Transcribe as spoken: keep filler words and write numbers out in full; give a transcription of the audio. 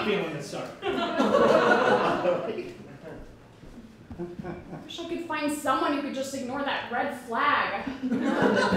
feeling it, sir. I wish I could find someone who could just ignore that red flag.